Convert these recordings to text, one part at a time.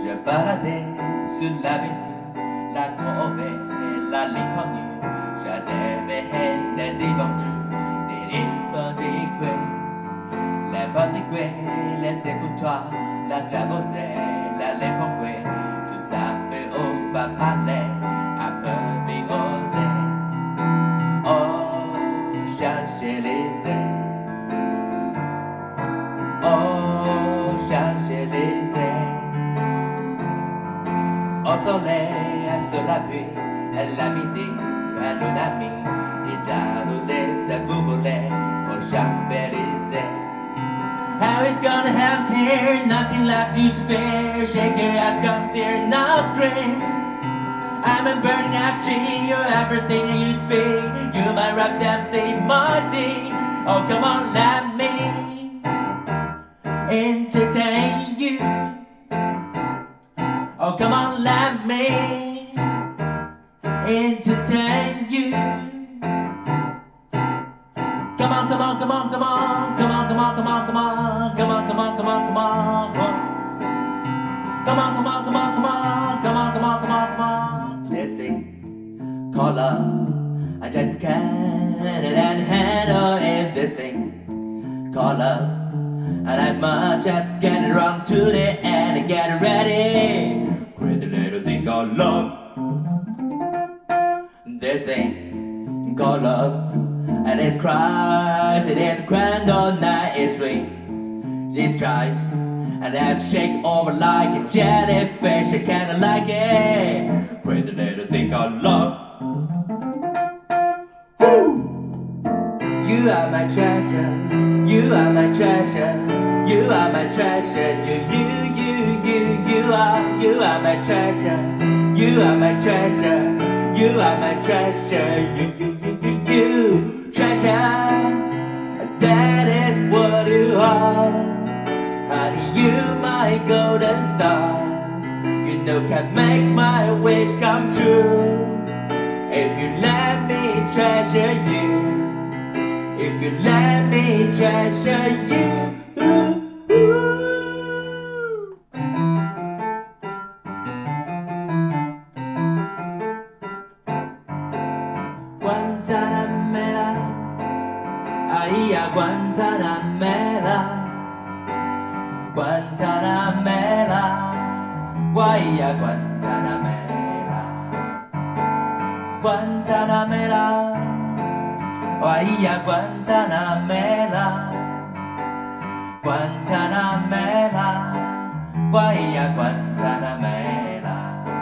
Je baladais sur l'avenue, la corvée, la l'inconnue. J'avais haine devant Dieu, des petits les écoutoirs, la jabotée, la lépongouée. Tout ça fait on va parler, un peu oser. Oh, Champs-Élysées. Oh, Champs-Élysées. Au soleil, sur la pluie, à la midi, à nos amis, et dans les aboulés, aux Champs-Élysées. Harry's gonna have here, nothing left you to fear. Shake your ass, come here, now scream. I'm a burning FG, you're everything I used to be. You're my rocks, MC, Marty. Oh, come on, let me entertain you. Oh, come on, let me entertain you. Come on, come on, come on, come on, come on, come on, come on, come on, come on, come on, come on, come on. Come on, come on, come on, come on, come on, come on, come on, come on. This thing called love, I just can't handle it. This thing called love, and I must just get it wrong to the end and get ready. Pretty little thing called love. This thing called love, and it cries, and it cries all night. It's sweet, it drives, and I shake over like a jellyfish. I kinda like it. Pretty little thing called love. Woo! You are my treasure. You are my treasure. You are my treasure. You are my treasure. You are my treasure. You are my treasure. You treasure. That is what you are. Honey, you my golden star. You know can make my wish come true. If you let me treasure you. If you let me treasure you. Guantanamera, ay, Guantanamera. Guantanamera, guaya Guantanamera. Guantanamera, guaya Guantanamera. Guantanamera, guaya Guantanamera.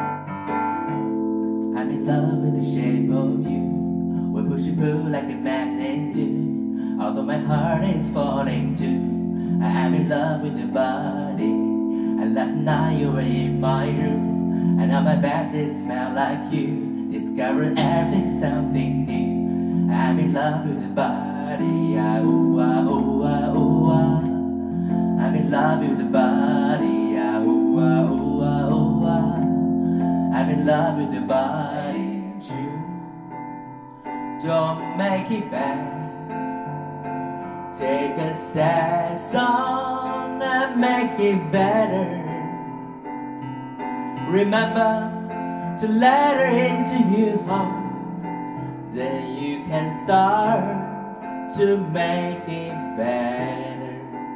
I'm in love with the shape of you. We push and pull like a magnet do. Although my heart is falling too. I'm in love with your body. And last night you were in my room, and now my bath smell like you. Discovered everything something new. I'm in love with your body. Ah, ooh, ah, ooh, ah, ooh, ah. I'm in love with your body. Ah, ooh, ah, ooh, ah, ooh, ah. I'm in love with your body too. Don't make it bad. Take a sad song and make it better. Remember to let her into your heart. Then you can start to make it better.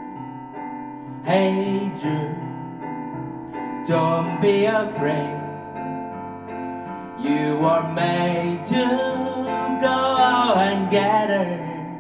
Hey Drew, don't be afraid. You are made to go out and get her.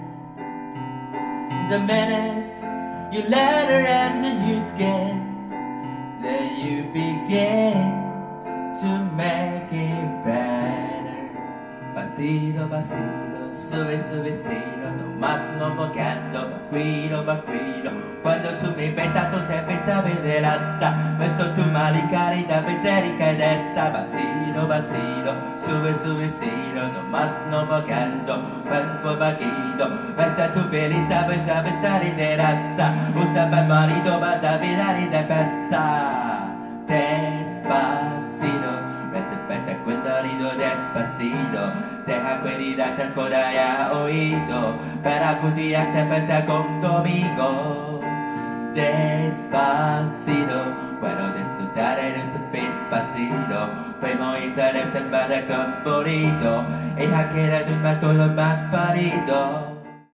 The minute you let her enter your skin, then you begin to make it better. Pasito, pasito, sube, subecito, Tomás no bocando, bacuido, bacuido. Cuando tú me besas, tú te besas de hasta. Beso tu malicarita, petérica y de esta. Vacilo, vacilo, sube, subecito, Tomás no bocando, cuerpo vaquito. Besa tu pelista, besa, besar y de raza. Usa para el marido, vas a mirar y de besar. Despacito, respeta cuidado despacito. Deja que heridas el corazón haya oído, para que un día se pase conmigo. Despacito, puedo disfrutar el despacito. Fuimos y se reservada con bonito. Ella quiere tumba todo más parito.